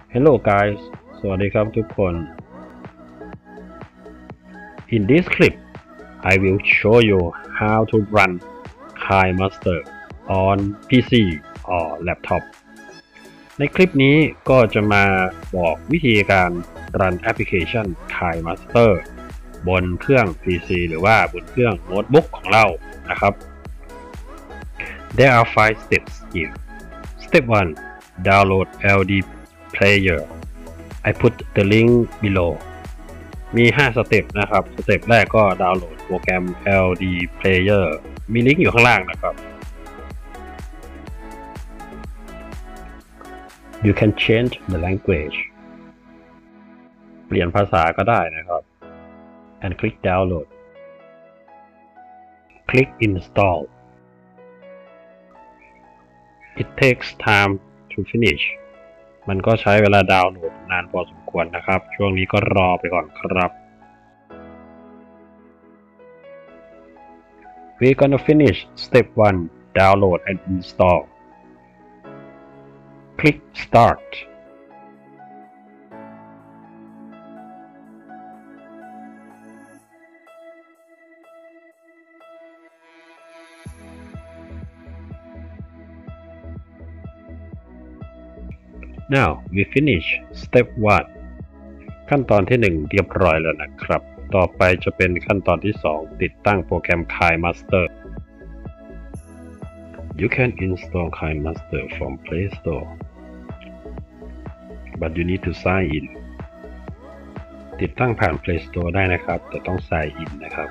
Hello guys สวัสดีครับทุกคน In this clip I will show you how to run KineMaster on PC or laptop ในคลิปนี้ก็จะมาบอกวิธีการรันแอปพลิเคชัน KineMaster บนเครื่อง PC หรือว่าบนเครื่องโน้ตบุ๊กของเรานะครับ There are 5 steps here. Step 1 Download LD Player I put the link below มี5สเต็ปนะครับสเต็ปแรกก็ดาวน์โหลดโปรแกรม LD Player มีลิงก์อยู่ข้างล่างนะครับ You can change the language เปลี่ยนภาษาก็ได้นะครับ and click download click install it takes time to finish มันก็ใช้เวลาดาวน์โหลดนานพอสมควรนะครับช่วงนี้ก็รอไปก่อนครับ We're gonna finish step 1 download and install click start Now we finish step 1 ขั้นตอนที่ 1 เรียบร้อยแล้วนะครับ ต่อไปจะเป็นขั้นตอนที่ 2 ติดตั้งโปรแกรม KineMaster You can install KineMaster from Play Store but you need to sign in ติดตั้งผ่าน Play Store ได้นะครับแต่ต้อง sign in นะครับ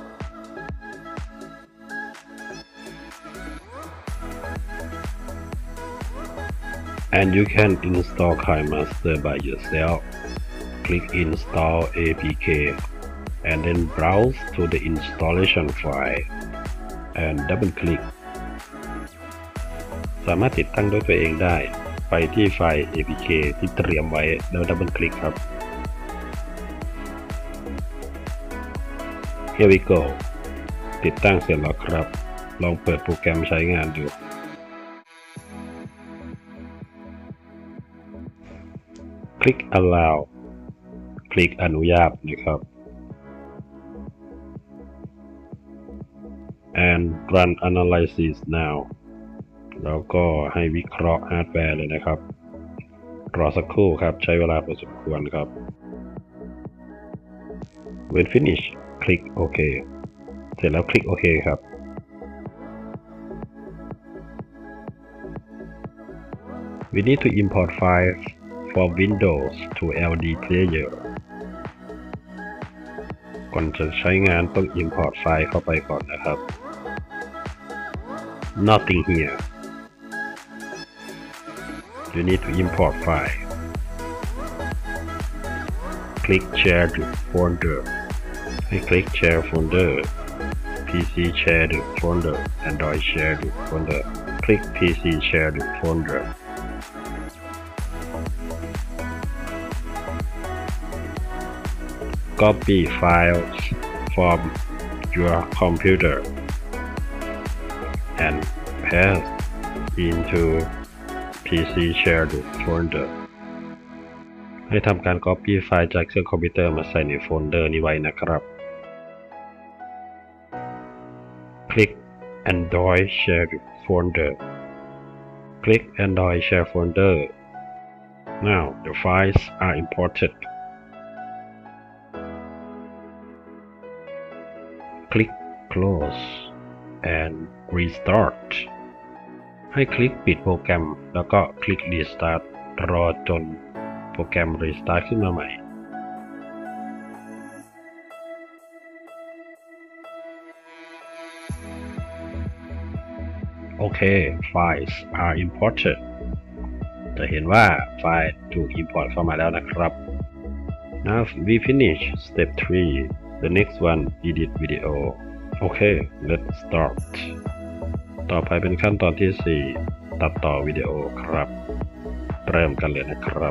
And you can install KineMaster by yourself. Click Install APK and then browse to the installation file and double click สามารถติดตั้งด้วยตัวเองได้ไปที่ไฟล์ APK ที่เตรียมไว้แล้วดับเบิลคลิกครับ Here we go ติดตั้งเสร็จแล้วครับลองเปิดโปรแกรมใช้งานดูคลิก allow คลิกอนุญาตนะครับ and run analysis now แล้วก็ให้วิเคราะห์ฮาร์ดแวร์เลยนะครับรอสักครู่ครับใช้เวลาพอสมควรครับ when finish คลิก OK เสร็จแล้วคลิก OK ครับ we need to import files from Windows to LD Player ก่อนจะใช้งานต้อง import ไฟล์เข้าไปก่อนนะครับ Nothing here You need to import file Click Share to folder ให้คลิก Share folder PC Share to folder Android Share to folder คลิก PC Share to folder Copy files from your computer and paste into PC shared folder ให้ทำการ Copy ไฟล์จากเครื่องคอมพิวเตอร์มาใส่ในโฟลเดอร์นี้ไว้นะครับ คลิก Android shared folder คลิก Android share folder Now the files are imported Click Close and Restart ให้คลิกปิดโปรแกรมแล้วก็คลิก Restart รอจนโปรแกรม Restart ขึ้นมาใหม่ โอเค Files are imported จะเห็นว่าไฟล์ถูก import เข้ามาแล้วนะครับ Now we finish step 3 The next one edit video โอเค let's start ต่อไปเป็นขั้นตอนที่ 4 ตัดต่อวิดีโอครับเริ่มกันเลยนะครับ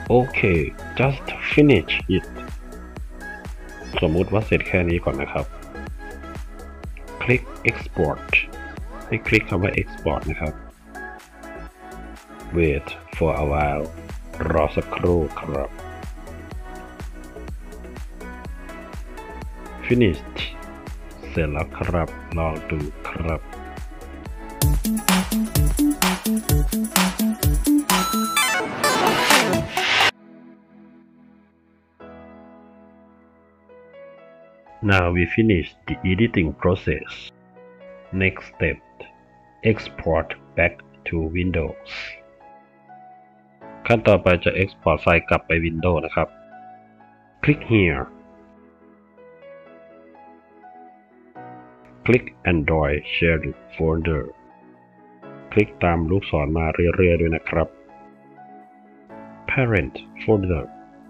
Okay, just finish it สมมุติว่าเสร็จแค่นี้ก่อนนะครับ คลิก export ให้คลิกคำว่า export นะครับ wait for a while รอสักครู่ครับ finished เสร็จแล้วครับลองดูครับ Now we finish the editing process. Next step, export back to Windows. ขั้นต่อไปจะ export ไฟล์กลับไป Windows นะครับ Click here. Click Android Shared Folder. คลิกตามลูกศรมาเรื่อยๆด้วยนะครับ Parent Folder.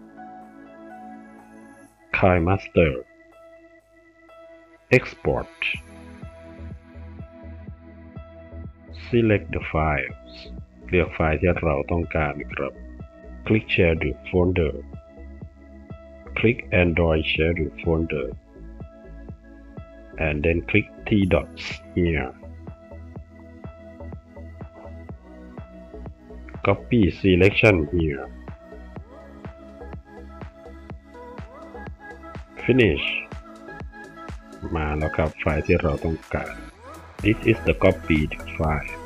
KiMaster. Export. Select the files. เลือกไฟล์ที่เราต้องการครับ Click Share the folder. Click Android Share the folder. And then click three dots here. Copy selection here. Finish. มาแล้วครับไฟล์ที่เราต้องการ This is the copied file.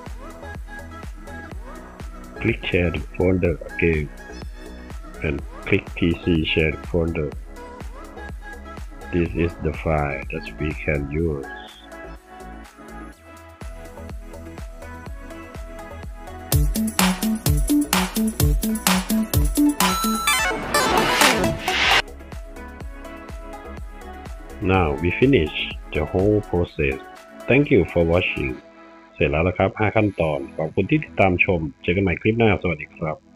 Click Share the folder again and click PC Share folder. This is the file that we can use. Now we finish the whole process. Thank you for watching. เสร็จแล้วนะครับ5ขั้นตอนขอบคุณที่ติดตามชมเจอกันใหม่คลิปหน้าสวัสดีครับ